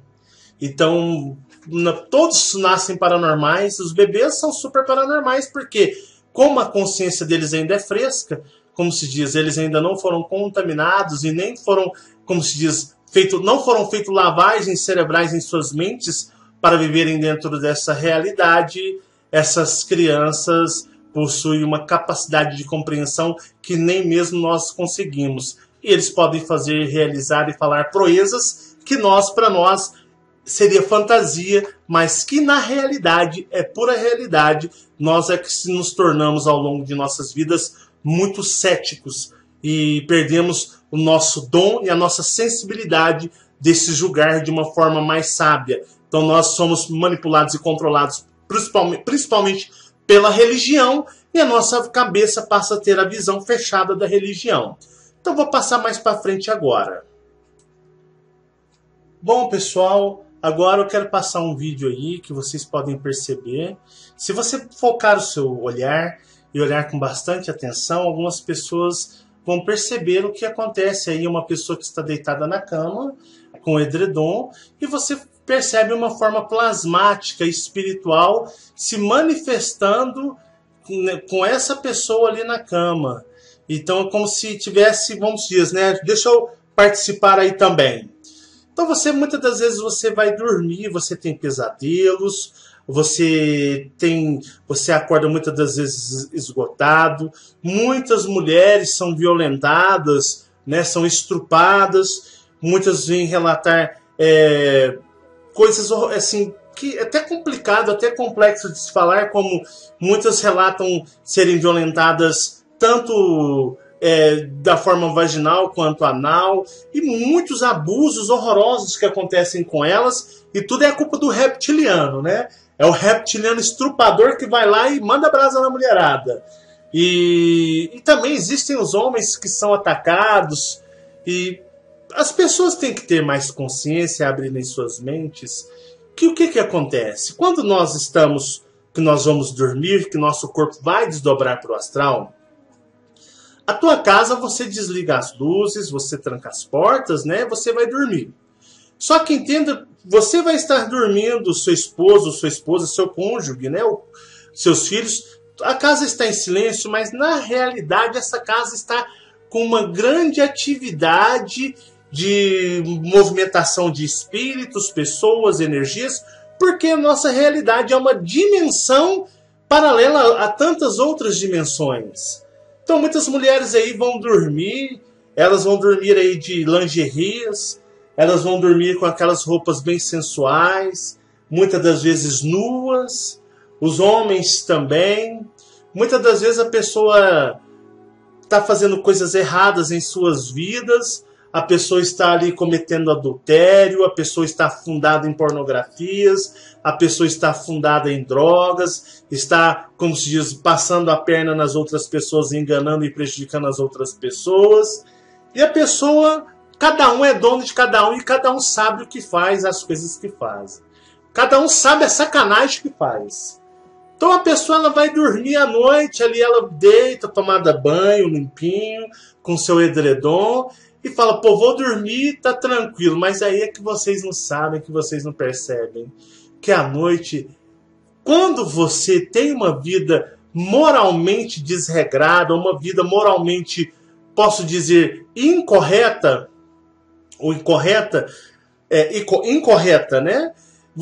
Então, na, todos nascem paranormais, os bebês são super paranormais, porque como a consciência deles ainda é fresca, como se diz, eles ainda não foram contaminados e nem foram, como se diz, feito, não foram feitas lavagens cerebrais em suas mentes para viverem dentro dessa realidade, essas crianças possuem uma capacidade de compreensão que nem mesmo nós conseguimos. E eles podem fazer, realizar e falar proezas que nós, para nós, seria fantasia, mas que na realidade, é pura realidade. Nós é que nos tornamos ao longo de nossas vidas muito céticos e perdemos o nosso dom e a nossa sensibilidade de se julgar de uma forma mais sábia. Então nós somos manipulados e controlados principalmente, principalmente pela religião, e a nossa cabeça passa a ter a visão fechada da religião. Então vou passar mais para frente agora. Bom, pessoal, agora eu quero passar um vídeo aí que vocês podem perceber. Se você focar o seu olhar e olhar com bastante atenção, algumas pessoas vão perceber o que acontece aí, uma pessoa que está deitada na cama, com o edredom, e você percebe uma forma plasmática, espiritual, se manifestando com essa pessoa ali na cama. Então é como se tivesse, vamos dizer, né? Deixa eu participar aí também. Então você, muitas das vezes, você vai dormir, você tem pesadelos, você tem, você acorda muitas das vezes esgotado, muitas mulheres são violentadas, né? São estrupadas, muitas vêm relatar é, coisas assim, que é até complicado, até complexo de se falar, como muitas relatam serem violentadas tanto é, da forma vaginal quanto anal, e muitos abusos horrorosos que acontecem com elas, e tudo é a culpa do reptiliano, né? É o reptiliano estrupador que vai lá e manda brasa na mulherada. E, e também existem os homens que são atacados, e as pessoas têm que ter mais consciência, abrirem suas mentes, que o que, que acontece? Quando nós estamos, que nós vamos dormir, que nosso corpo vai desdobrar para o astral, a tua casa você desliga as luzes, você tranca as portas, né? Você vai dormir. Só que entenda, você vai estar dormindo, seu esposo, sua esposa, seu cônjuge, né? Seus filhos, a casa está em silêncio, mas na realidade essa casa está com uma grande atividade de movimentação de espíritos, pessoas, energias, porque a nossa realidade é uma dimensão paralela a tantas outras dimensões. Então muitas mulheres aí vão dormir, elas vão dormir aí de lingeries, elas vão dormir com aquelas roupas bem sensuais, muitas das vezes nuas, os homens também. Muitas das vezes a pessoa está fazendo coisas erradas em suas vidas, a pessoa está ali cometendo adultério, a pessoa está afundada em pornografias, a pessoa está afundada em drogas, está, como se diz, passando a perna nas outras pessoas, enganando e prejudicando as outras pessoas. E a pessoa, cada um é dono de cada um e cada um sabe o que faz, as coisas que faz. Cada um sabe a sacanagem que faz. Então a pessoa ela vai dormir à noite, ali ela deita, tomada banho, limpinho, com seu edredom, e fala, pô, vou dormir, tá tranquilo. Mas aí é que vocês não sabem, que vocês não percebem. Que à noite, quando você tem uma vida moralmente desregrada, uma vida moralmente, posso dizer, incorreta, ou incorreta, é, incorreta, né?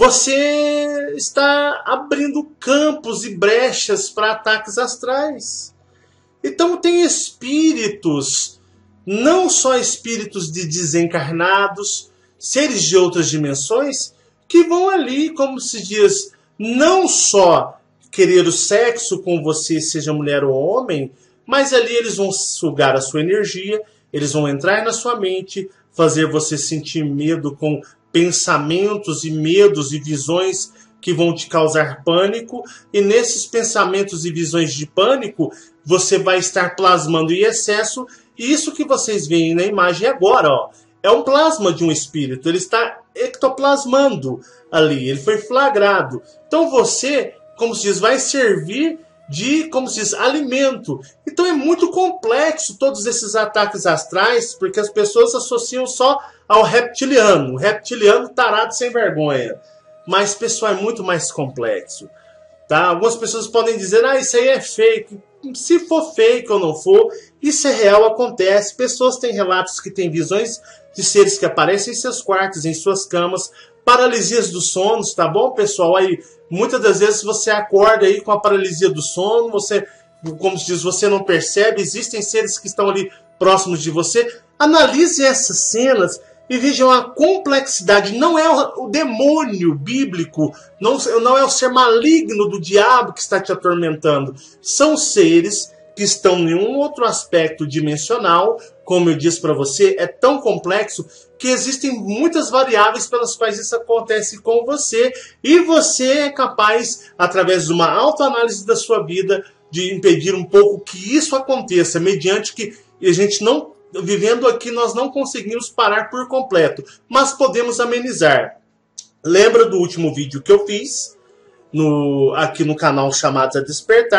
Você está abrindo campos e brechas para ataques astrais. Então tem espíritos, não só espíritos de desencarnados, seres de outras dimensões, que vão ali, como se diz, não só querer o sexo com você, seja mulher ou homem, mas ali eles vão sugar a sua energia, eles vão entrar na sua mente, fazer você sentir medo com pensamentos e medos e visões que vão te causar pânico, e nesses pensamentos e visões de pânico, você vai estar plasmando em excesso. E isso que vocês veem na imagem agora, ó, é um plasma de um espírito. Ele está ectoplasmando ali, ele foi flagrado. Então você, como se diz, vai servir de, como se diz, alimento. Então é muito complexo todos esses ataques astrais, porque as pessoas associam só ao reptiliano, o reptiliano tarado sem vergonha. Mas, pessoal, é muito mais complexo. Tá? Algumas pessoas podem dizer, ah, isso aí é fake. Se for fake ou não for, isso é real, acontece. Pessoas têm relatos que têm visões de seres que aparecem em seus quartos, em suas camas, paralisias do sono, tá bom, pessoal? Aí, muitas das vezes você acorda aí com a paralisia do sono, você, como se diz, você não percebe, existem seres que estão ali próximos de você. Analise essas cenas e vejam a complexidade. Não é o demônio bíblico, não, não é o ser maligno do diabo que está te atormentando. São seres que estão em um outro aspecto dimensional. Como eu disse para você, é tão complexo que existem muitas variáveis pelas quais isso acontece com você. E você é capaz, através de uma autoanálise da sua vida, de impedir um pouco que isso aconteça, mediante que a gente não... Vivendo aqui, nós não conseguimos parar por completo, mas podemos amenizar. Lembra do último vídeo que eu fiz no, aqui no canal Chamados a Despertar,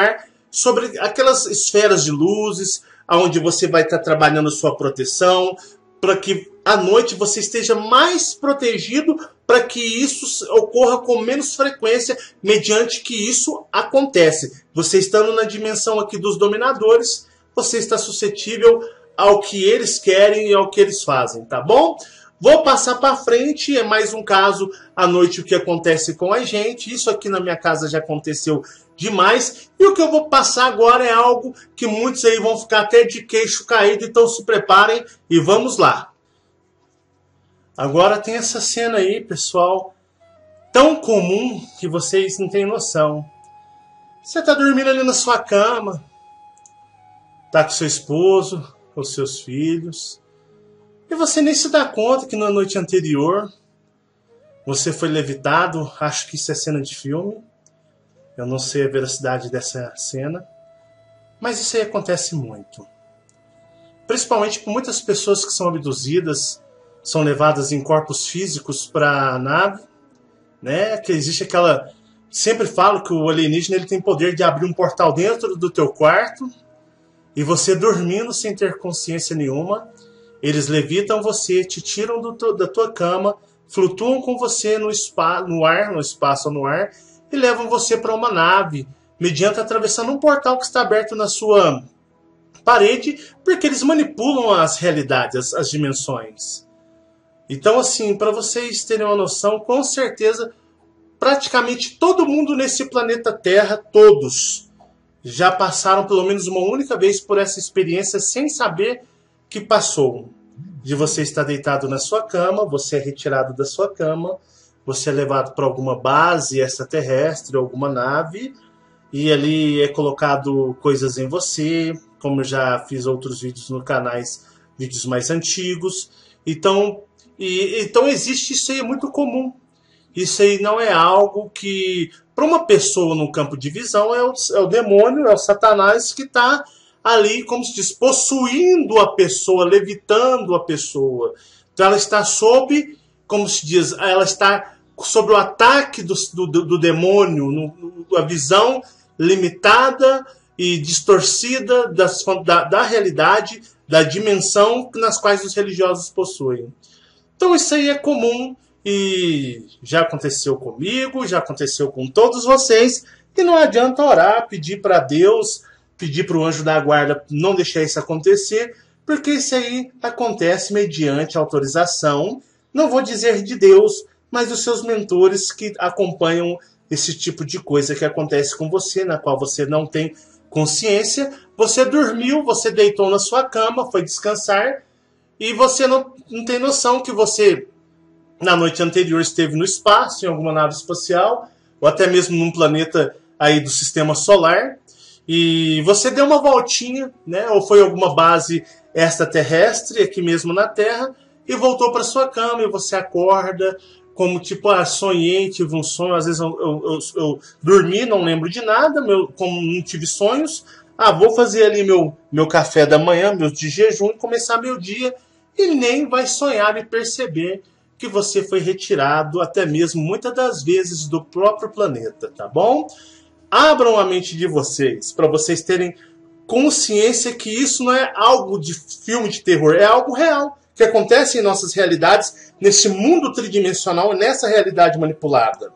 sobre aquelas esferas de luzes, onde você vai estar trabalhando sua proteção, para que à noite você esteja mais protegido, para que isso ocorra com menos frequência, mediante que isso acontece. Você estando na dimensão aqui dos dominadores, você está suscetível ao que eles querem e ao que eles fazem, tá bom? Vou passar para frente, é mais um caso à noite o que acontece com a gente. Isso aqui na minha casa já aconteceu demais. E o que eu vou passar agora é algo que muitos aí vão ficar até de queixo caído, então se preparem e vamos lá. Agora tem essa cena aí, pessoal, tão comum que vocês não têm noção. Você está dormindo ali na sua cama, tá com seu esposo, com seus filhos, e você nem se dá conta que na noite anterior você foi levitado. Acho que isso é cena de filme. Eu não sei a veracidade dessa cena, mas isso aí acontece muito. Principalmente com muitas pessoas que são abduzidas, são levadas em corpos físicos para a nave, né? Que existe aquela... Sempre falo que o alienígena ele tem poder de abrir um portal dentro do teu quarto e você dormindo sem ter consciência nenhuma, eles levitam você, te tiram do, da tua cama, flutuam com você no, spa, no ar, no espaço ou no ar, e levam você para uma nave, mediante atravessando um portal que está aberto na sua parede, porque eles manipulam as realidades, as, as dimensões. Então, assim, para vocês terem uma noção, com certeza, praticamente todo mundo nesse planeta Terra, todos, já passaram pelo menos uma única vez por essa experiência sem saber que passou. De você estar deitado na sua cama, você é retirado da sua cama, você é levado para alguma base extraterrestre, alguma nave, e ali é colocado coisas em você, como eu já fiz outros vídeos no canais, vídeos mais antigos. Então, e, então existe isso aí, é muito comum. Isso aí não é algo que, para uma pessoa no campo de visão, é o, é o demônio, é o Satanás que está ali, como se diz, possuindo a pessoa, levitando a pessoa. Então ela está sob, como se diz, ela está sob o ataque do, do, do demônio, no, no, a visão limitada e distorcida das, da, da realidade, da dimensão nas quais os religiosos possuem. Então isso aí é comum e já aconteceu comigo, já aconteceu com todos vocês, e não adianta orar, pedir para Deus, pedir para o anjo da guarda não deixar isso acontecer, porque isso aí acontece mediante autorização, não vou dizer de Deus, mas dos seus mentores que acompanham esse tipo de coisa que acontece com você, na qual você não tem consciência. Você dormiu, você deitou na sua cama, foi descansar, e você não, não tem noção que você, na noite anterior, esteve no espaço, em alguma nave espacial, ou até mesmo num planeta aí do sistema solar, e você deu uma voltinha, né, ou foi alguma base extraterrestre aqui mesmo na Terra, e voltou para sua cama, e você acorda como tipo, ah, sonhei, tive um sonho, às vezes eu, eu, eu, eu dormi, não lembro de nada, meu, como não tive sonhos, ah, vou fazer ali meu, meu café da manhã, meu de jejum, e começar meu dia, e nem vai sonhar e perceber que você foi retirado, até mesmo muitas das vezes, do próprio planeta, tá bom? Abram a mente de vocês, para vocês terem consciência que isso não é algo de filme de terror, é algo real, que acontece em nossas realidades, nesse mundo tridimensional, nessa realidade manipulada.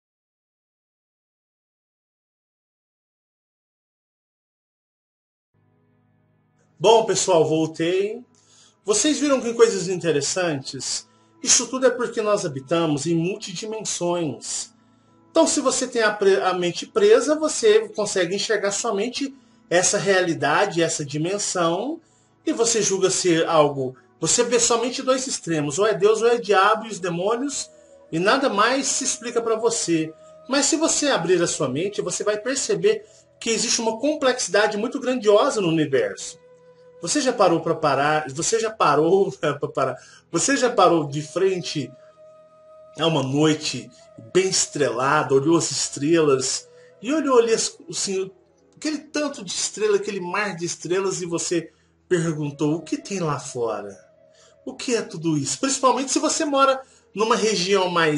Bom, pessoal, voltei. Vocês viram que coisas interessantes? Isso tudo é porque nós habitamos em multidimensões. Então, se você tem a, a mente presa, você consegue enxergar somente essa realidade, essa dimensão, e você julga ser algo... Você vê somente dois extremos, ou é Deus ou é diabo e os demônios, e nada mais se explica para você. Mas se você abrir a sua mente, você vai perceber que existe uma complexidade muito grandiosa no universo. Você já parou para parar? Você já parou para parar? Você já parou de frente a uma noite bem estrelada, olhou as estrelas e olhou ali assim, aquele tanto de estrela, aquele mar de estrelas, e você perguntou: o que tem lá fora? O que é tudo isso? Principalmente se você mora numa região mais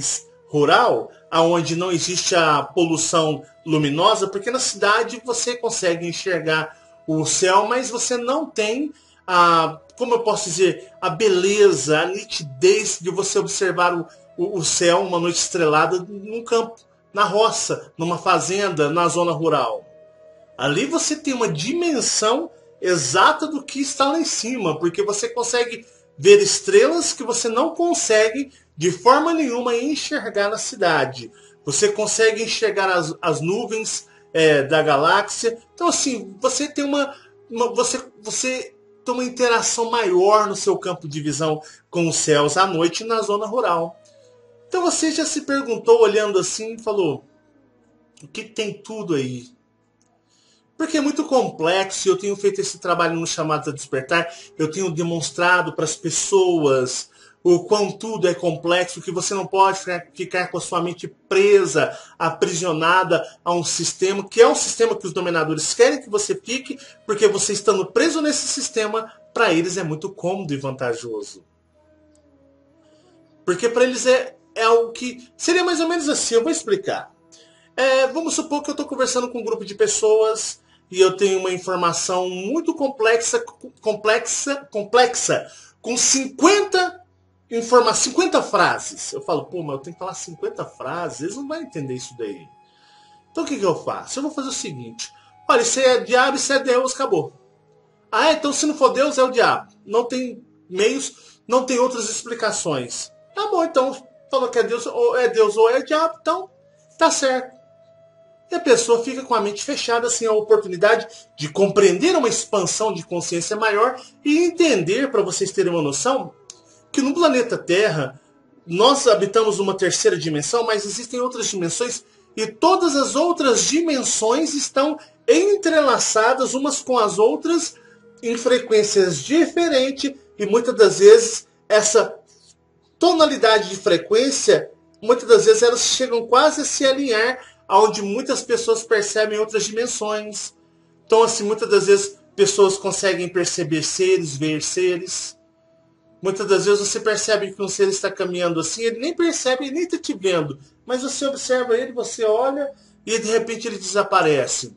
rural, aonde não existe a poluição luminosa, porque na cidade você consegue enxergar o céu, mas você não tem a, como eu posso dizer, a beleza, a nitidez de você observar o, o, o céu uma noite estrelada num campo, na roça, numa fazenda, na zona rural. Ali você tem uma dimensão exata do que está lá em cima, porque você consegue ver estrelas que você não consegue de forma nenhuma enxergar na cidade. Você consegue enxergar as, as nuvens é, da galáxia. Então assim, você tem uma, uma você, você tem uma interação maior no seu campo de visão com os céus à noite na zona rural. Então você já se perguntou, olhando assim, e falou: o que tem tudo aí? Porque é muito complexo, e eu tenho feito esse trabalho no Chamados a Despertar, eu tenho demonstrado para as pessoas o quão tudo é complexo, que você não pode ficar com a sua mente presa, aprisionada a um sistema, que é um sistema que os dominadores querem que você fique, porque você estando preso nesse sistema, para eles é muito cômodo e vantajoso. Porque para eles é, é algo que seria mais ou menos assim, eu vou explicar. É, vamos supor que eu estou conversando com um grupo de pessoas e eu tenho uma informação muito complexa, complexa, complexa, com cinquenta, informa cinquenta frases. Eu falo, pô, mas eu tenho que falar cinquenta frases, eles não vão entender isso daí. Então o que, que eu faço? Eu vou fazer o seguinte: olha, isso é diabo, isso é Deus, acabou. Ah, então se não for Deus, é o diabo. Não tem meios, não tem outras explicações. Tá bom, então falou que é Deus, ou é Deus ou é diabo, então tá certo. E a pessoa fica com a mente fechada, sem a oportunidade de compreender uma expansão de consciência maior e entender, para vocês terem uma noção, que no planeta Terra nós habitamos uma terceira dimensão, mas existem outras dimensões e todas as outras dimensões estão entrelaçadas umas com as outras em frequências diferentes, e muitas das vezes essa tonalidade de frequência, muitas das vezes elas chegam quase a se alinhar, onde muitas pessoas percebem outras dimensões. Então, assim, muitas das vezes pessoas conseguem perceber seres, ver seres. Muitas das vezes você percebe que um ser está caminhando assim, ele nem percebe, ele nem está te vendo, mas você observa ele, você olha e de repente ele desaparece.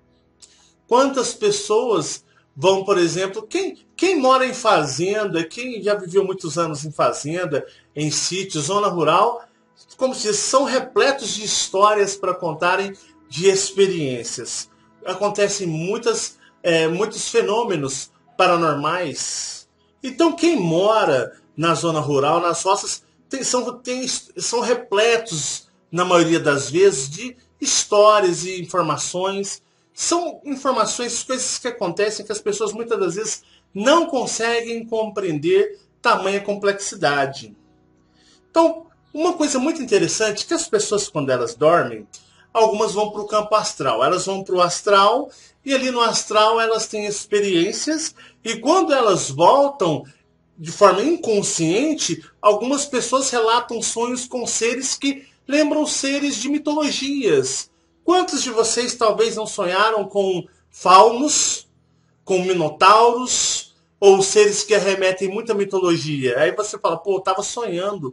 Quantas pessoas vão, por exemplo, quem, quem mora em fazenda, quem já viveu muitos anos em fazenda, em sítio, zona rural, como se diz, são repletos de histórias para contarem, de experiências. Acontecem muitas, é, muitos fenômenos paranormais. Então quem mora na zona rural, nas roças, tem, são, tem, são repletos, na maioria das vezes, de histórias e informações. São informações, coisas que acontecem que as pessoas muitas das vezes não conseguem compreender tamanha complexidade. Então, uma coisa muito interessante é que as pessoas, quando elas dormem, algumas vão para o campo astral. Elas vão para o astral e ali no astral elas têm experiências, e quando elas voltam de forma inconsciente, algumas pessoas relatam sonhos com seres que lembram seres de mitologias. Quantos de vocês talvez não sonharam com faunos, com minotauros, ou seres que arremetem muita mitologia? Aí você fala, pô, eu estava sonhando.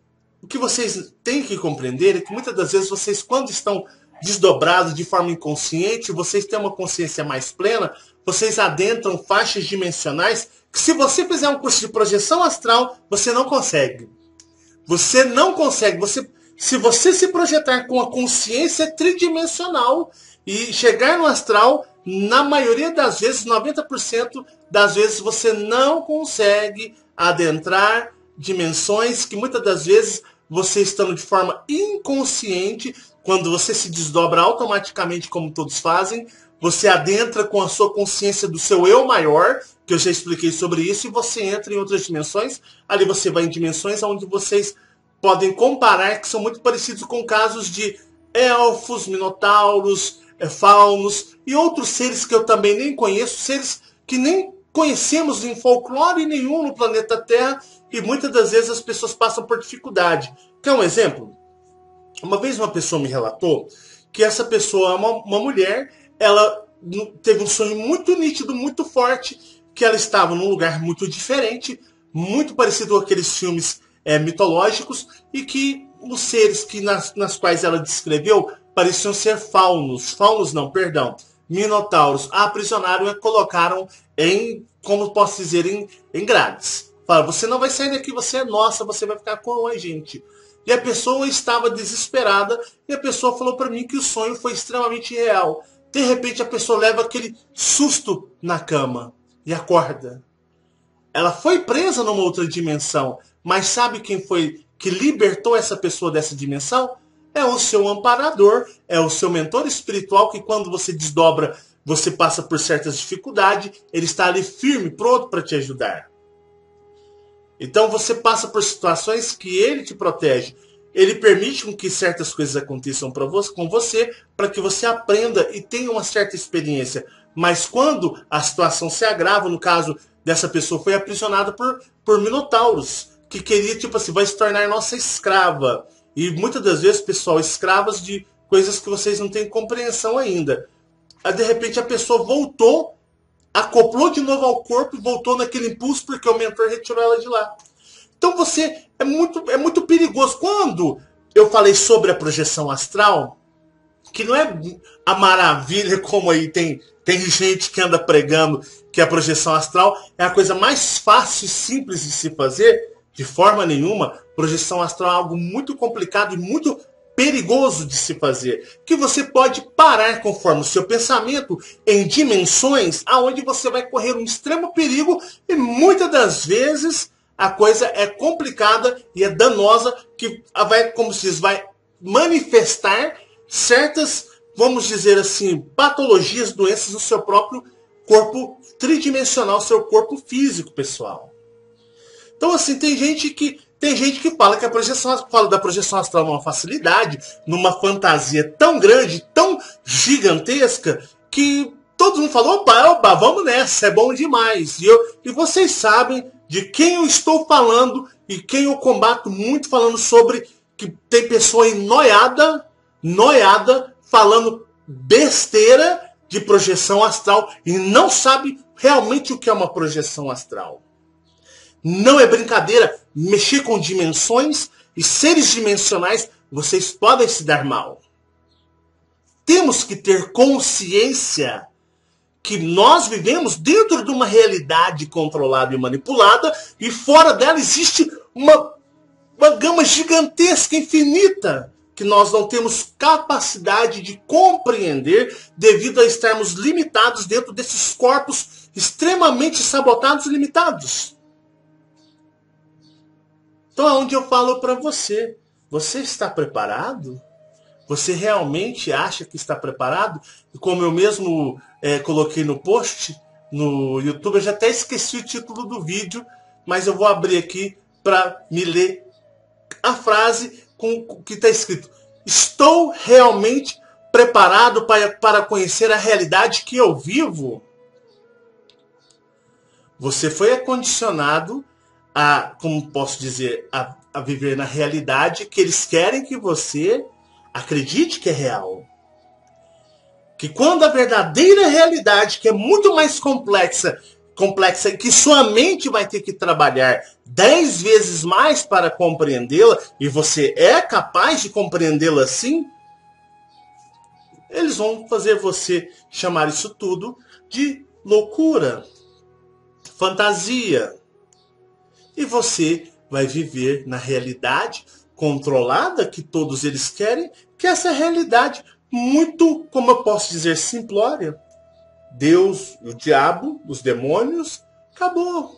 O que vocês têm que compreender é que muitas das vezes vocês, quando estão desdobrados de forma inconsciente, vocês têm uma consciência mais plena, vocês adentram faixas dimensionais que, se você fizer um curso de projeção astral, você não consegue. Você não consegue. Você, se você se projetar com a consciência tridimensional e chegar no astral, na maioria das vezes, noventa por cento das vezes, você não consegue adentrar dimensões que muitas das vezes você, estando de forma inconsciente, quando você se desdobra automaticamente, como todos fazem, você adentra com a sua consciência do seu eu maior, que eu já expliquei sobre isso, e você entra em outras dimensões. Ali você vai em dimensões onde vocês podem comparar, que são muito parecidos com casos de elfos, minotauros, faunos e outros seres que eu também nem conheço, seres que nem conhecemos em folclore nenhum no planeta Terra, e muitas das vezes as pessoas passam por dificuldade. Quer um exemplo? Uma vez uma pessoa me relatou que essa pessoa, uma, uma mulher, ela teve um sonho muito nítido, muito forte, que ela estava num lugar muito diferente, muito parecido com aqueles filmes é, mitológicos e que os seres que nas, nas quais ela descreveu pareciam ser faunos, faunos não, perdão, minotauros, a aprisionaram e a colocaram em, como posso dizer, em, em grades. Fala, você não vai sair daqui, você é nossa, você vai ficar com a gente. E a pessoa estava desesperada e a pessoa falou para mim que o sonho foi extremamente real. De repente a pessoa leva aquele susto na cama e acorda. Ela foi presa numa outra dimensão, mas sabe quem foi que libertou essa pessoa dessa dimensão? É o seu amparador, é o seu mentor espiritual que quando você desdobra, você passa por certas dificuldades, ele está ali firme, pronto para te ajudar. Então você passa por situações que ele te protege. Ele permite com que certas coisas aconteçam pra você, com você, para que você aprenda e tenha uma certa experiência. Mas quando a situação se agrava, no caso dessa pessoa foi aprisionada por, por minotauros, que queria, tipo assim, vai se tornar nossa escrava. E muitas das vezes, pessoal, escravas de coisas que vocês não têm compreensão ainda. Aí, de repente a pessoa voltou, acoplou de novo ao corpo e voltou naquele impulso porque o mentor retirou ela de lá. Então você é muito, é muito perigoso. Quando eu falei sobre a projeção astral, que não é a maravilha como aí tem, tem gente que anda pregando que a projeção astral é a coisa mais fácil e simples de se fazer, de forma nenhuma. Projeção astral é algo muito complicado e muito perigoso de se fazer, que você pode parar conforme o seu pensamento em dimensões aonde você vai correr um extremo perigo e muitas das vezes a coisa é complicada e é danosa, que vai, como se diz, vai manifestar certas, vamos dizer assim, patologias, doenças no seu próprio corpo tridimensional, seu corpo físico, pessoal. Então, assim, tem gente que tem gente que fala que a projeção, fala da projeção astral numa facilidade, numa fantasia tão grande, tão gigantesca, que todo mundo falou, opa, opa, vamos nessa, é bom demais. E, eu, e vocês sabem de quem eu estou falando e quem eu combato muito falando sobre que tem pessoa aí noiada, noiada, falando besteira de projeção astral e não sabe realmente o que é uma projeção astral. Não é brincadeira, mexer com dimensões e seres dimensionais, vocês podem se dar mal. Temos que ter consciência que nós vivemos dentro de uma realidade controlada e manipulada e fora dela existe uma, uma gama gigantesca, infinita, que nós não temos capacidade de compreender devido a estarmos limitados dentro desses corpos extremamente sabotados e limitados. Então é onde eu falo para você, você está preparado? Você realmente acha que está preparado? E como eu mesmo é, coloquei no post, no YouTube, eu já até esqueci o título do vídeo, mas eu vou abrir aqui para me ler a frase com que está escrito: estou realmente preparado para, para conhecer a realidade que eu vivo? Você foi acondicionado a, como posso dizer, a, a viver na realidade que eles querem que você acredite que é real. Que quando a verdadeira realidade, que é muito mais complexa, complexa, que sua mente vai ter que trabalhar dez vezes mais para compreendê-la, e você é capaz de compreendê-la assim, eles vão fazer você chamar isso tudo de loucura, fantasia. E você vai viver na realidade controlada que todos eles querem, que essa realidade muito, como eu posso dizer, simplória. Deus, o diabo, os demônios, acabou.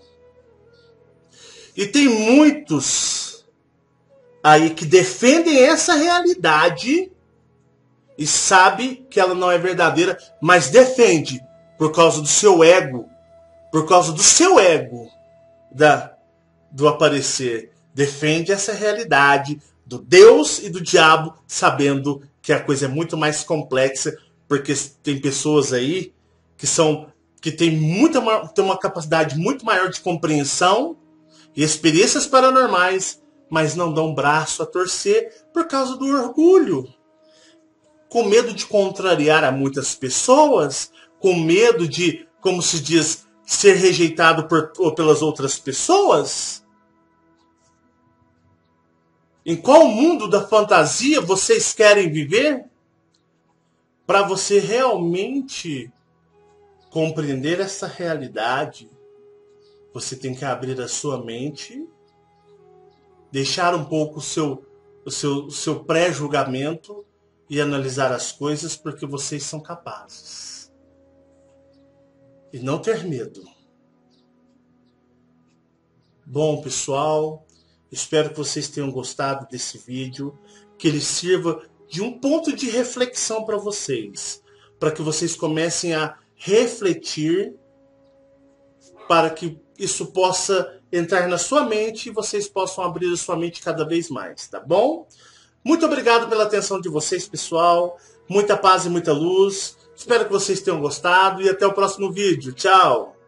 E tem muitos aí que defendem essa realidade e sabe que ela não é verdadeira, mas defende por causa do seu ego, por causa do seu ego, da do aparecer, defende essa realidade do Deus e do diabo, sabendo que a coisa é muito mais complexa, porque tem pessoas aí que são que tem muita tem uma capacidade muito maior de compreensão e experiências paranormais, mas não dão braço a torcer por causa do orgulho, com medo de contrariar a muitas pessoas, com medo de, como se diz, ser rejeitado por, ou pelas outras pessoas. Em qual mundo da fantasia vocês querem viver? Para você realmente compreender essa realidade, você tem que abrir a sua mente, deixar um pouco o seu, o seu, o seu pré-julgamento e analisar as coisas, porque vocês são capazes. E não ter medo. Bom, pessoal, espero que vocês tenham gostado desse vídeo, que ele sirva de um ponto de reflexão para vocês, para que vocês comecem a refletir, para que isso possa entrar na sua mente e vocês possam abrir a sua mente cada vez mais, tá bom? Muito obrigado pela atenção de vocês, pessoal. Muita paz e muita luz. Espero que vocês tenham gostado e até o próximo vídeo. Tchau!